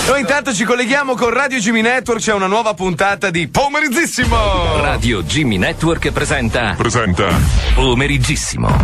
Noi intanto ci colleghiamo con Radio Jimmy Network, c'è una nuova puntata di Pomeriggissimo. Radio Jimmy Network presenta Pomeriggissimo.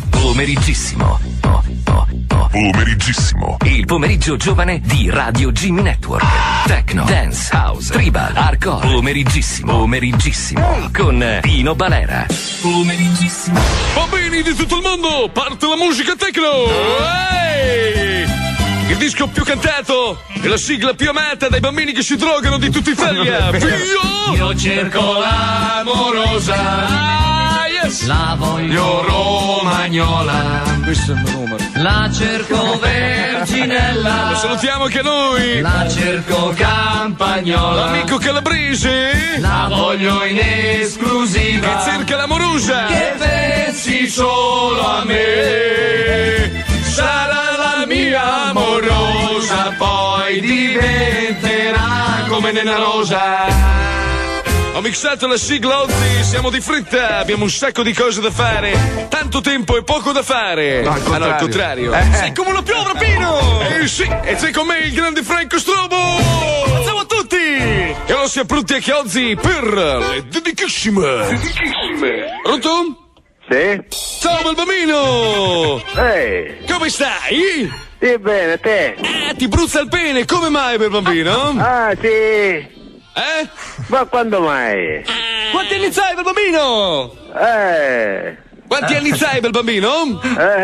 Il pomeriggio giovane di Radio Jimmy Network. Techno, dance, house, tribal, hardcore. Pomeriggissimo. Con Pino Balera. Pomeriggissimo. Bambini di tutto il mondo, parte la musica techno. Ehi! Il disco più cantato e la sigla più amata dai bambini che si drogano di tutta Italia. Io cerco l'amorosa. Yes. La voglio romagnola. Questo è il mio numero. La cerco verginella. Lo salutiamo anche noi. La cerco campagnola. L'amico calabrese. La voglio in esclusiva. Che cerca l'amorosa. Che pensi solo a me. Sarà la mia amorosa, poi diventerà come Nena Rosa. Ho mixato la sigla oggi, siamo di fretta, abbiamo un sacco di cose da fare, tanto tempo e poco da fare. No, al contrario. Sei come una piovra, Pino! Sì, e c'è con me il grande Franco Strobo! Ciao a tutti! E allora siamo pronti anche oggi per le dedicissime. Pronto? Sì? Ciao bel bambino! Ehi! Come stai? Sì, bene, te? Ti bruzza il pene, come mai bel bambino? Ah, sì! Ma quando mai? Quanti anni hai bel bambino? Quanti anni hai bel bambino?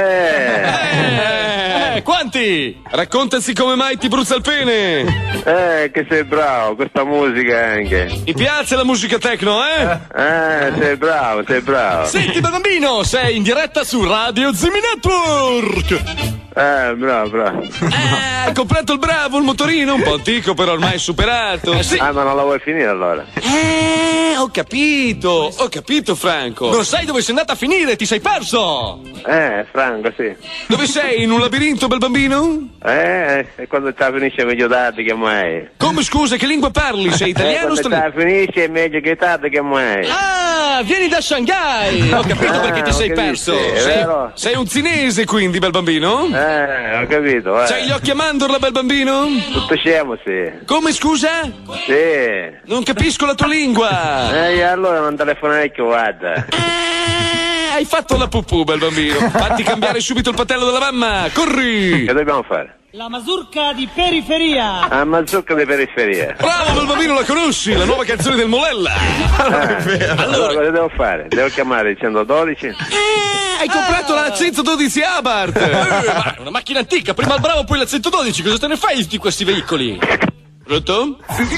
Quanti? Raccontaci come mai ti bruzza il pene. Che sei bravo, questa musica anche. Ti piace la musica techno, sei bravo, sei bravo. Senti bel bambino, sei in diretta su Radio Jimmy Network. Bravo. Hai comprato il Bravo, il motorino, un po' antico però ormai superato. Sì. Ma non la vuoi finire allora? Ho capito Franco. Non sai dove sei andato a finire, ti sei perso. Franco, sì. Dove sei, in un labirinto bel bambino? E quando te la finisce meglio tardi che mai. Come scusa, che lingua parli? Sei italiano o straniero? Quando te la finisce è meglio che tardi che mai. Ah, vieni da Shanghai. Ho capito perché ti sei perso. Sei un cinese quindi bel bambino? Ho capito. C'hai gli occhi a mandorla bel bambino? Tutto scemo, sì. Come scusa? Sì. Non capisco la tua lingua. Allora non telefonare che guarda. Hai fatto la pupù bel bambino. Fatti cambiare subito il patello della mamma. Corri. Che dobbiamo fare? La mazurka di periferia. La mazurka di periferia. Bravo bel bambino, la conosci? La nuova canzone del Molella. Allora cosa devo fare? Devo chiamare il 112? Hai comprato la 112 Abarth. Una macchina antica, prima il Bravo poi la 112. Cosa te ne fai di questi veicoli? Pronto?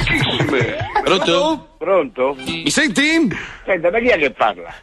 Pronto? Pronto? Mi senti? Senta, ma chi è che parla?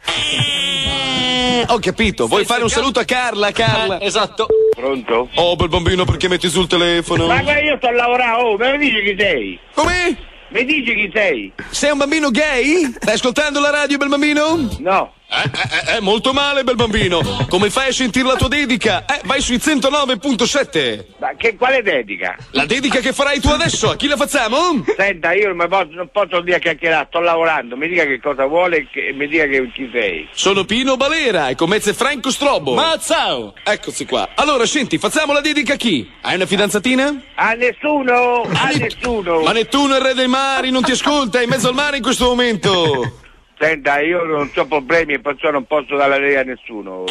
Ho capito, vuoi fare un saluto a Carla? Esatto. Pronto? Oh, bel bambino, perché metti sul telefono? Ma io sto lavorando, me lo dici chi sei? Come? Mi dici chi sei? Sei un bambino gay? Stai ascoltando la radio, bel bambino? No. Molto male, bel bambino. Come fai a sentire la tua dedica? Vai sui 109.7. Ma quale dedica? La dedica che farai tu adesso, a chi la facciamo? Senta, io non posso dire chiacchierare, sto lavorando, mi dica che cosa vuole e mi dica che chi sei. Sono Pino Balera e con me c'è Franco Strobo. Ma ciao! Eccoci qua. Allora, senti, facciamo la dedica a chi? Hai una fidanzatina? A nessuno! A nessuno! Ma Nettuno è il re dei mari, non ti ascolta, è in mezzo al mare in questo momento. Senta, io non ho problemi e perciò non posso dare lei a nessuno.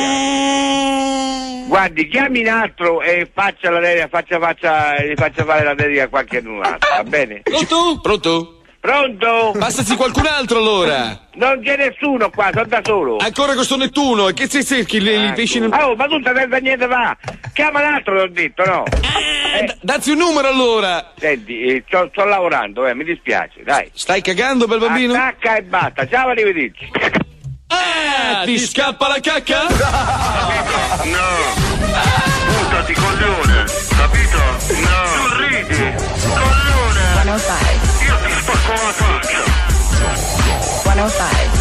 Guardi, chiami un altro e faccia la dedica, gli faccia fare la dedica a qualche altro, va bene? Pronto? Pronto? Passaci qualcun altro allora. Non c'è nessuno qua, sono da solo. Ancora questo Nettuno, e che ci cerchi? I pesci nel... Oh, ma tu senza niente fa. Chiama un altro, l'ho detto, no? Dazzi un numero allora. Senti, sto lavorando, mi dispiace, dai. Stai cagando, bel bambino? Attacca e basta, ciao, arrivederci. Ti scappa la cacca? No. Buttati, coglione, capito? No. Sorridi, coglione. 105. Io ti spacco la faccia. 105.